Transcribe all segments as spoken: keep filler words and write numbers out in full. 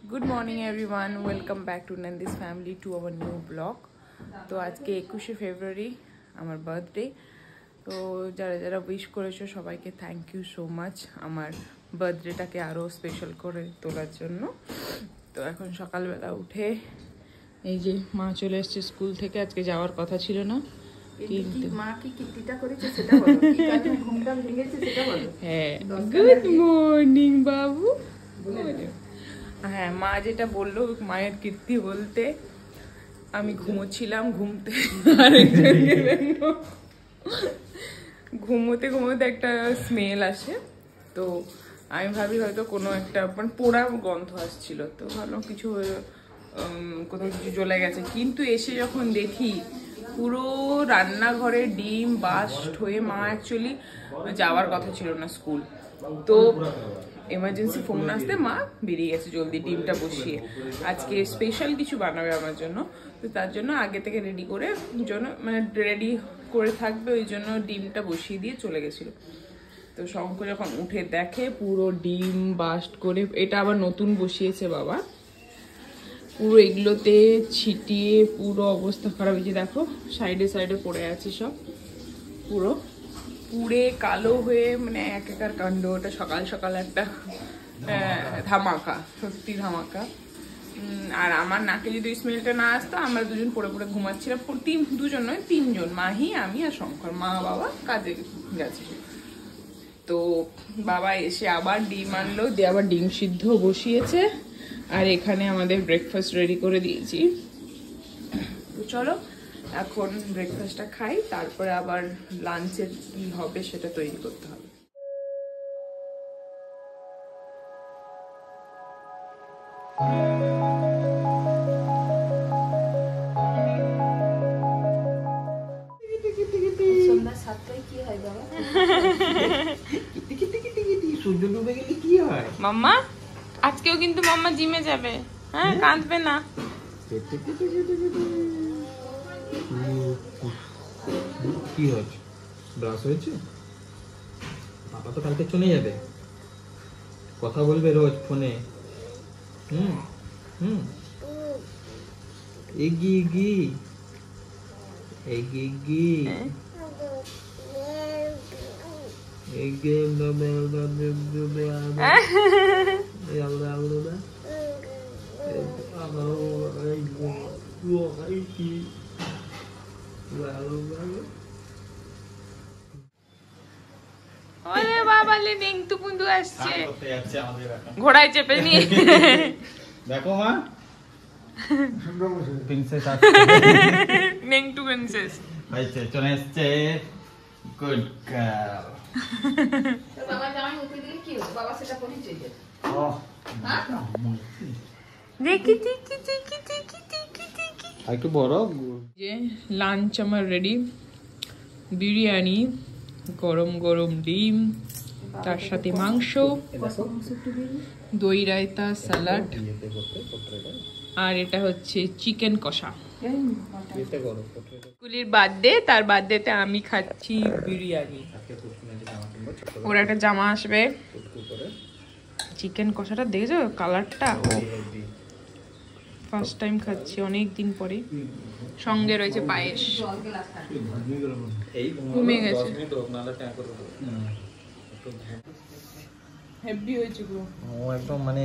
Good morning everyone, welcome back to Nandish family to our new blog. तो आज के Ekushey February আমার বার্থডে। তো যারা যারা উইশ করেছো সবাইকে থ্যাংক ইউ সো মাচ আমার বার্থডেটাকে আরও স্পেশাল করে তোলার জন্য। তো এখন সকালবেলা উঠে এই যে মা চলে এসছে স্কুল থেকে, আজকে যাওয়ার কথা ছিল না কিন্তু মা কি কিটিটা করেছে সেটা বলো, কি কারণে ঘুমটা ভেঙেছে সেটা বলো। হ্যাঁ, গুড মর্নিং বাবু। হ্যাঁ, মা যেটা বললো মায়ের কীর্তি বলতে আমি ঘুমোচ্ছিলাম, ঘুমতে ঘুমোতে ঘুমোতে একটা স্মেল আসে। তো আমি ভাবি হয়তো কোনো একটা মানে পোড়া গন্ধ আসছিল, তো ভাবলাম কিছু কোথাও কিছু জ্বলে গেছে। কিন্তু এসে যখন দেখি পুরো রান্নাঘরে ডিম বাস্ট হয়ে, মা অ্যাকচুয়ালি যাওয়ার কথা ছিল না স্কুল, তো এমার্জেন্সি ফোন আসতে মা বেরিয়ে গেছে জলদি ডিমটা বসিয়ে। আজকে স্পেশাল কিছু বানাবে আমার জন্য, তো তার জন্য আগে থেকে রেডি করে জন্য মানে রেডি করে থাকবে, ওই জন্য ডিমটা বসিয়ে দিয়ে চলে গেছিলো। তো শঙ্খ যখন উঠে দেখে পুরো ডিম বাস্ট করে, এটা আবার নতুন বসিয়েছে বাবা, পুরো এগুলোতে ছিটিয়ে পুরো অবস্থা খারাপ হয়েছে। দেখো সাইডে সাইডে পড়ে আছে সব, পুরো পুড়ে কালো হয়ে মানে এক একার কাণ্ড। ওটা সকাল সকাল একটা ধামাকা, সত্যি ধামাকা। আর আমার নাকে যদি স্মেলটা না আসতো, আমরা দুজন পড়ে পড়ে ঘুমাচ্ছিলাম। তিন দুজন নয় তিনজন, মাহি আমি আর শঙ্কর, মা বাবা কাজে গেছে। তো বাবা এসে আবার ডিম আনলো, দিয়ে আবার ডিম সিদ্ধ বসিয়েছে, আর এখানে আমাদের ব্রেকফাস্ট রেডি করে দিয়েছি। তো চলো এখন ব্রেকফাস্টটা খাই, তারপরে আবার লাঞ্চের কি হবে সেটা তৈরি করতে হবে। সন্ধ্যা সাতটায় কি হয় বাবা? সূর্য ডুবে গেলে কি হয়? মাম্মা আজকেও কিন্তু মাম্মা জিমে যাবে, হ্যাঁ কাঁদবে না। কি হচ্ছে? ব্রাশ হয়েছে? বাবা তো কালকে চলে যাবে, কথা বলবে রোজ ফোনে। হুম হুম এগি এগি এগি এগি এগি নবে নবে নবে আলো আলো না আলো আই গো ও আই কি আলো আলো। ওরে বাবা লে নেংটু পুন্দু আসছে, ঘোড়ায় চেপে নিয়ে। দেখো মা, প্রিন্সেস আসছে, নেংটু প্রিন্সেস হয়েছে, চলে এসছে। Good girl. বাবা জামাই উঠে দিলে কি হবে? বাবা সেটা করেই চলে যাবে। ওহ দেখি দেখি দেখি দেখি দেখি দেখি। একটু বড়। যে লাঞ্চ আমার রেডি, বিরিয়ানি, গরম গরম ডিম, তার সাথে মাংস, দই রায়তা, স্যালাড, আর এটা হচ্ছে চিকেন কষা। কুলির বার্থডে, তার বার্থডেতে আমি খাচ্ছি বিরিয়ানি। ওর একটা জামা আসবে। চিকেন কষাটা দেখেছো কালারটা? ফার্স্ট টাইম খাচ্ছি অনেক দিন পরে। সঙ্গে রয়েছে পায়েস। ঘুমিয়ে গেছে, হেভি হয়েছে পুরো। ও একদম মানে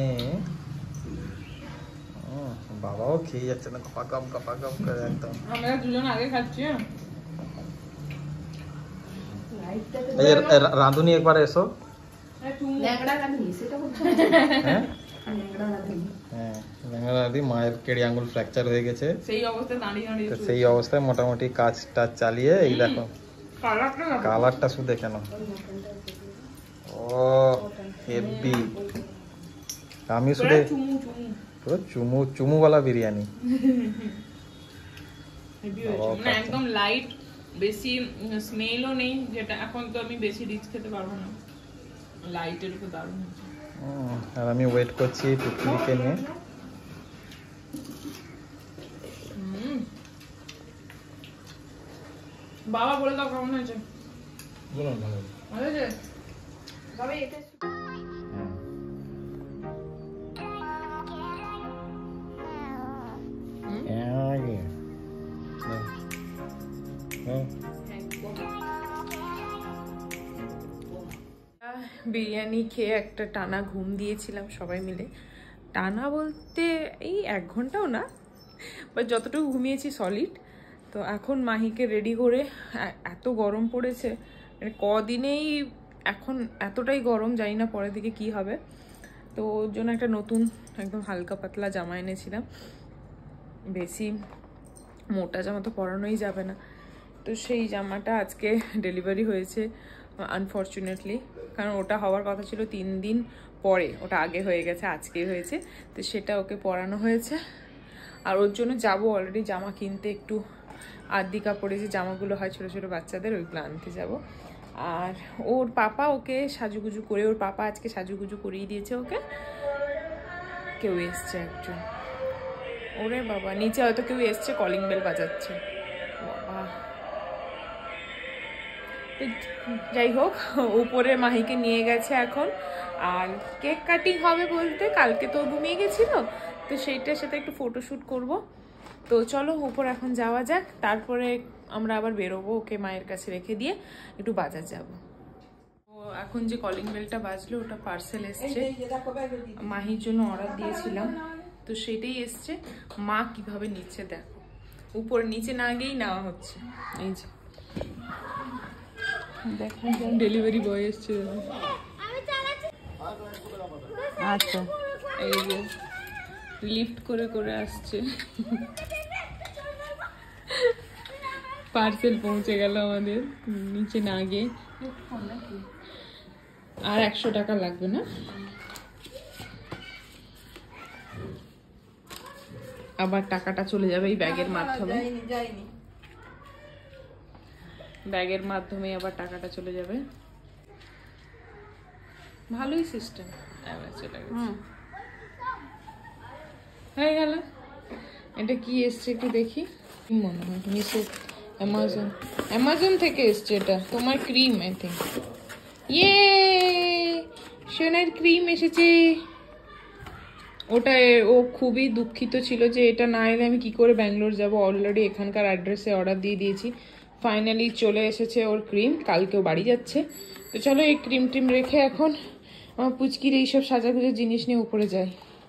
বাবাও খেয়ে যাচ্ছে না, গপা গপ গপা গপ করে একদম। আমরা দুজন আগে খাচ্ছি। রাঁধুনি একবার এসো। মায়ের কেড়ি আঙ্গুল ফ্র্যাকচার হয়ে গেছে, সেই অবস্থায় দাঁড়িয়ে দাঁড়িয়ে, সেই অবস্থায় মোটামুটি কাজ টাজ চালিয়ে এই দেখো কালারটা শুধু কেন। ও হেভি। আমি শুধু পুরো চুমু চুমুওয়ালা বিরিয়ানি, একদম লাইট, বেশি স্মেলও নেই, যেটা এখন তো আমি বেশি রিচ খেতে পারবো না, লাইটের উপর দারুণ হচ্ছে। আর আমি ওয়েট করছি টুকটুকিকে নিয়ে। বাবা বলে দাও কেমন হয়েছে? বলো ভালো হয়েছে বাবা। এটা বিরিয়ানি খেয়ে একটা টানা ঘুম দিয়েছিলাম সবাই মিলে। টানা বলতে এই এক ঘন্টাও না, বা যতটুকু ঘুমিয়েছি সলিড। তো এখন মাহিকে রেডি করে, এত গরম পড়েছে মানে কদিনেই এখন এতটাই গরম, জানি না পরের দিকে কি হবে। তো ওর জন্য একটা নতুন একদম হালকা পাতলা জামা এনেছিলাম, বেশি মোটা জামা তো পরানোই যাবে না। তো সেই জামাটা আজকে ডেলিভারি হয়েছে আনফর্চুনেটলি, কারণ ওটা হওয়ার কথা ছিল তিন দিন পরে, ওটা আগে হয়ে গেছে, আজকেই হয়েছে। তো সেটা ওকে পরানো হয়েছে। আর ওর জন্য যাবো অলরেডি জামা কিনতে, একটু আদি কাপড়ে যে জামাগুলো হয় ছোটো ছোটো বাচ্চাদের, ওইগুলো আনতে যাব। আর ওর পাপা ওকে সাজুগুজু করে, ওর পাপা আজকে সাজুগুজু করিয়ে দিয়েছে ওকে। কেউ এসছে একজন, ওরে বাবা, নিচে হয়তো কেউ এসছে, কলিং বেল বাজাচ্ছে বাবা। যাই হোক, উপরে মাহিকে নিয়ে গেছে এখন। আর কেক কাটিং হবে বলতে, কালকে তো ঘুমিয়ে গেছিল, তো সেইটার সাথে একটু ফটোশ্যুট করব। তো চলো উপর এখন যাওয়া যাক, তারপরে আমরা আবার বেরোবো, ওকে মায়ের কাছে রেখে দিয়ে একটু বাজার যাব। ও এখন যে কলিং বেলটা বাজলো ওটা পার্সেল এসছে, মাহির জন্য অর্ডার দিয়েছিলাম, তো সেটাই এসছে। মা কিভাবে নিচ্ছে দেখো, উপরে নিচে না গিয়েই নেওয়া হচ্ছে। এই যে দেখো ডেলিভারি বয় এসছে। আচ্ছা, এই যে লিফট করে করে আসছে, পার্সেল পৌঁছে গেল আমাদের নিচে না গিয়ে। আর একশো টাকা লাগবে না? আবার টাকাটা চলে যাবে এই ব্যাগের মাধ্যমে, ব্যাগের মাধ্যমে আবার টাকাটা চলে যাবে। ভালোই সিস্টেম। চলে গেছে, হয়ে গেল। এটা কি এসছে একটু দেখি, কি মনে হয় মিশো, অ্যামাজন, অ্যামাজন থেকে এসছে এটা। তোমার ক্রিম আই থিঙ্ক, ইয়ে সোনার ক্রিম এসেছে। ওটা ও খুবই দুঃখিত ছিল যে এটা না এলে আমি কি করে ব্যাঙ্গালোর যাব, অলরেডি এখানকার অ্যাড্রেসে অর্ডার দিয়ে দিয়েছি। ফাইনালি চলে এসেছে ওর ক্রিম, কালকেও বাড়ি যাচ্ছে। তো চলো এই ক্রিম টিম রেখে এখন আমার পুচকির এইসব সাজাগুজোর জিনিস নিয়ে উপরে যাই।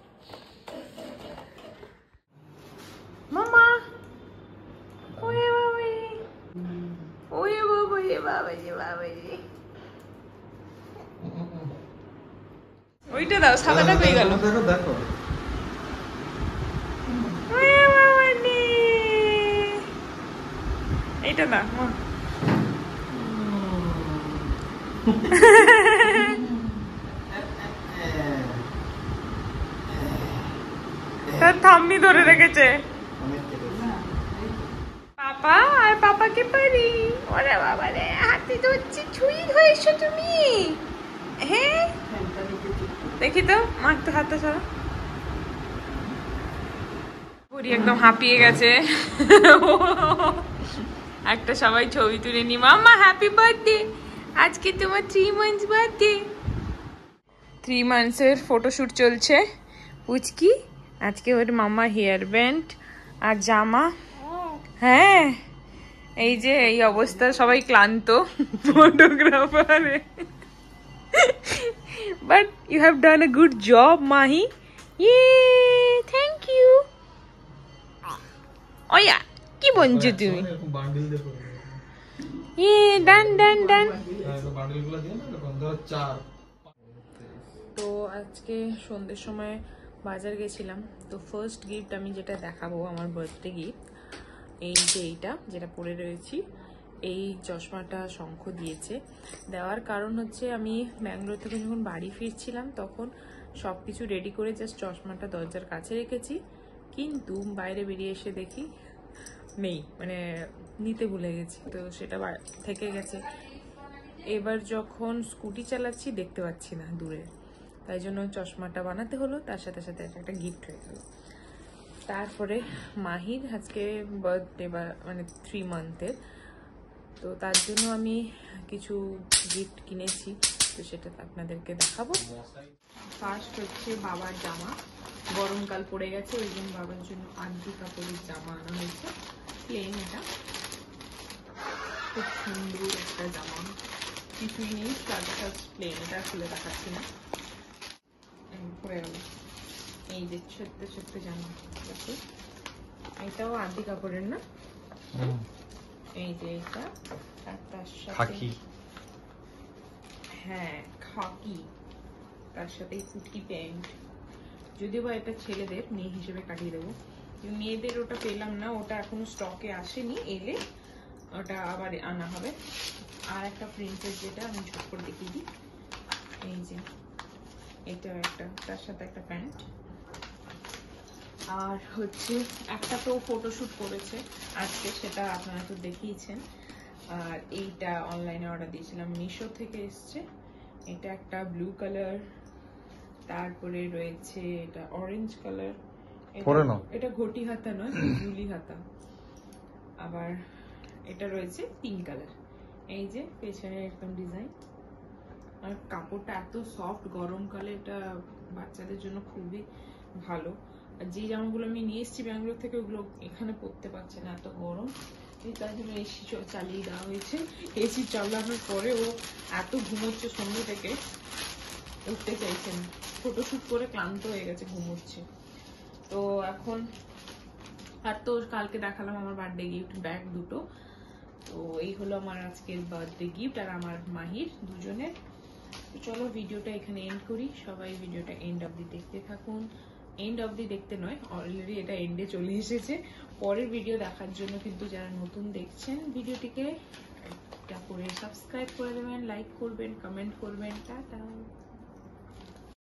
মামা ওয়ে বাবা, ওয়ে বাবা, এ বাবা রে বাবা রে, ওইটা দাও, সাদাটা পেয়ে গেল। দেখো দেখো, এইটা না তার থাম্বি ধরে রেখেছে পাপা। আর পাপাকে পারি, ওরে বাবা রে, হাতে ধরছি, ছুঁই হয়েছো তুমি। হ্যাঁ দেখি তো, মাখতে হাতে সরা। পুরি একদম হাঁপিয়ে গেছে। একটা সবাই ছবি তুলে নি। মাম্মা হ্যাপি বার্থডে, আজকে তোমার থ্রি মান্থস বার্থডে। থ্রি মান্থসের ফটোশুট চলছে। পুচকি আজকে ওর মাম্মা হেয়ার ব্যান্ড আর জামা। হ্যাঁ এই যে এই অবস্থা, সবাই ক্লান্ত photographer. But you have done a good job Mahi, yeah thank you. ওয়া কি বলছো তুমি? বান্ডিল দেখো, ইয়ে ডান ডান ডান। বান্ডিলগুলো দিয়ে না এরকম ধরো চার। তো আজকে সন্ধ্যের সময় বাজার গেছিলাম। তো ফার্স্ট গিফট আমি যেটা দেখাবো, আমার বার্থডে গিফট, এই যে এইটা যেটা পরে রয়েছি, এই চশমাটা শঙ্খ দিয়েছে। দেওয়ার কারণ হচ্ছে আমি ব্যাঙ্গালোর থেকে যখন বাড়ি ফিরছিলাম তখন সব কিছু রেডি করে জাস্ট চশমাটা দরজার কাছে রেখেছি, কিন্তু বাইরে বেরিয়ে এসে দেখি নেই, মানে নিতে ভুলে গেছি। তো সেটা থেকে গেছে। এবার যখন স্কুটি চালাচ্ছি দেখতে পাচ্ছি না দূরে, তাই জন্য চশমাটা বানাতে হলো, তার সাথে সাথে একটা গিফট হয়ে গেল। তারপরে মাহির আজকে বার্থডে, বা মানে থ্রি মান্থের, তো তার জন্য আমি কিছু গিফট কিনেছি, তো সেটা আপনাদেরকে দেখাবো। ফার্স্ট হচ্ছে বাবার জামা, গরমকাল পড়ে গেছে ওই জন্য বাবার জন্য আদি কাপড়ের জামা আনা হয়েছে, প্লেন। এটা খুব সুন্দর একটা জামা, কিছুই নেই, জাস্ট প্লেন। এটা খুলে দেখাচ্ছি না, পরে গেল। এই যে ছোট্ট ছোট্ট জামা, দেখো এটাও আদি কাপড়ের না? এই যে এটা, আর তার সাথে খাকি, হ্যাঁ খাকি, তার সাথে ফুটকি প্যান্ট। যদিও বা এটা ছেলেদের, মেয়ে হিসেবে কাটিয়ে দেবো। মেয়েদের ওটা পেলাম না, ওটা এখনো স্টকে আসেনি, এলে ওটা আবার আনা হবে। আর একটা প্রিন্সেস, যেটা আমি ছোট করে দেখিয়ে দিই, এই যে এটা একটা, তার সাথে একটা প্যান্ট। আর হচ্ছে একটা তো ফটোশুট করেছে আজকে, সেটা আপনারা তো দেখিয়েছেন। আর এইটা অনলাইনে অর্ডার দিয়েছিলাম, মিশো থেকে এসছে। এটা একটা ব্লু কালার, তারপরে রয়েছে এটা অরেঞ্জ কালার। এটা ঘটি হাতা নয়, ঝুলি হাতা। আবার এটা রয়েছে পিঙ্ক কালার। এই যে পেছনে একদম ডিজাইন। আর কাপড়টা এত সফট, গরমকালে এটা বাচ্চাদের জন্য খুবই ভালো। আর যে জামাগুলো আমি নিয়ে এসেছি ব্যাঙ্গালোর থেকে, ওগুলো এখানে পরতে পারছে না, এত গরম। তার জন্য এসি চালিয়ে দেওয়া হয়েছে। এসি চালানোর পরে ও এত ঘুমোচ্ছে, সন্ধ্যে থেকে উঠতে চাইছে না, ফটোশুট করে ক্লান্ত হয়ে গেছে, ঘুমোচ্ছে। তো এখন আর তো কালকে দেখালাম আমার বার্থডে গিফট, ব্যাগ দুটো। তো এই হলো আমার আজকের বার্থডে গিফট আর আমার মাহির দুজনের। চলো ভিডিওটা এখানে এন্ড করি। সবাই ভিডিওটা এন্ড অবধি দেখতে থাকুন। এন্ড অবধি দেখতে নয়, অলরেডি এটা এন্ডে চলে এসেছে। পরের ভিডিও দেখার জন্য কিন্তু যারা নতুন দেখছেন, ভিডিওটিকে একটা করে সাবস্ক্রাইব করে দেবেন, লাইক করবেন, কমেন্ট করবেন। টাটা।